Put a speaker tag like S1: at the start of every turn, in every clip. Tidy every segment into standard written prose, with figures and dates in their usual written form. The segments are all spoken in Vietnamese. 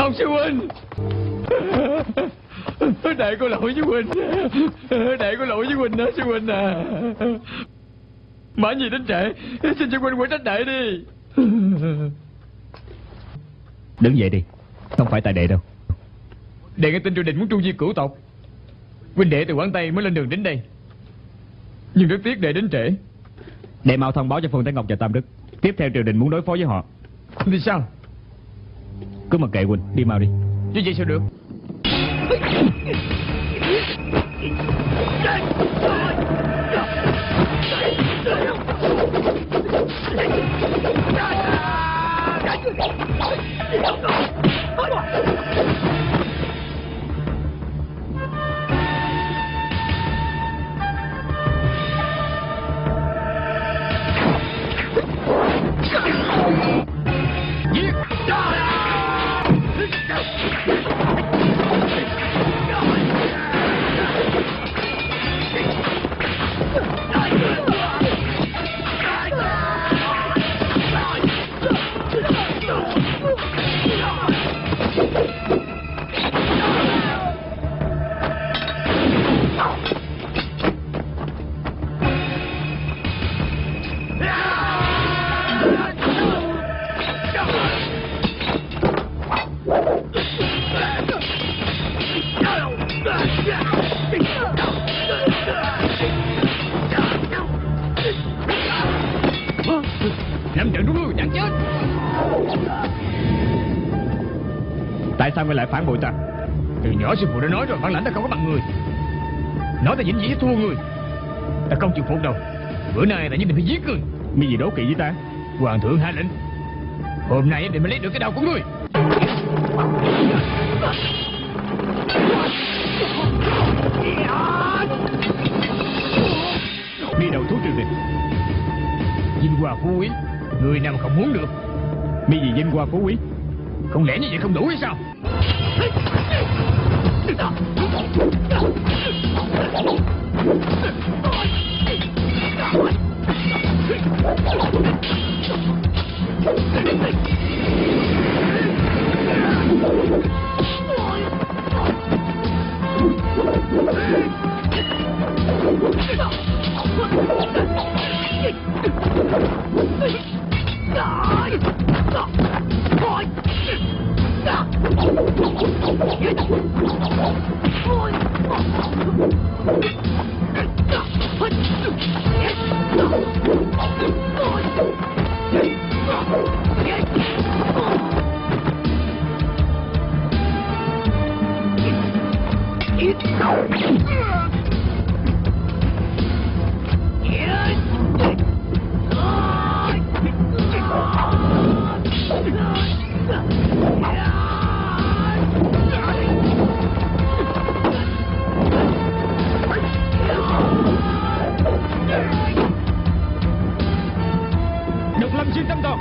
S1: Không sư huynh. Đệ có lỗi với huynh. Đệ có lỗi với huynh đó sư huynh à. Mã Nhi đến trễ, xin sư huynh quên trách đệ đi.
S2: Đứng dậy đi. Không phải tại đệ đâu.
S1: Đệ nghe tin triều đình muốn tru diệt cửu tộc. Huynh đệ từ Quảng Tây mới lên đường đến đây. Nhưng rất tiếc đệ đến trễ.
S2: Đệ mau thông báo cho Phương Thái Ngọc và Tam Đức. Tiếp theo triều đình muốn đối phó với họ.
S1: Thì sao?
S2: Cứ mặc kệ huynh, đi mau đi.
S1: Như vậy sao được?
S2: Tại sao ngươi lại phản bội ta?
S1: Từ nhỏ sư phụ đã nói rồi, bản lãnh ta không có bằng người. Nói ta vĩnh viễn thua người. Ta không chịu phục đâu. Bữa nay ta nhất định phải giết người.
S2: Mi gì đố kỵ với ta?
S1: Hoàng thượng hạ lệnh, hôm nay để mới lấy được cái đầu của ngươi.
S2: Mi đầu thú triều đình.
S1: Vinh hoa phú quý, người nào mà không muốn được.
S2: Mi gì vinh hoa phú quý?
S1: Không lẽ như vậy không đủ hay sao? Độc Lâm Xuyên Tâm Toàn.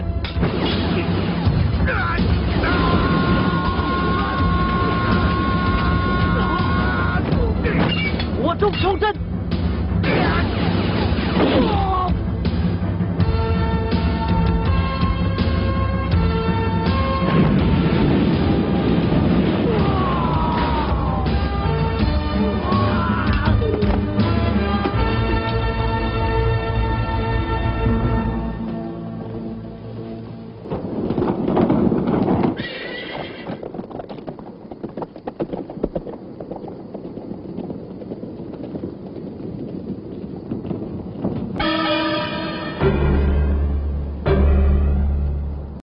S3: Của Trung Sông Tinh.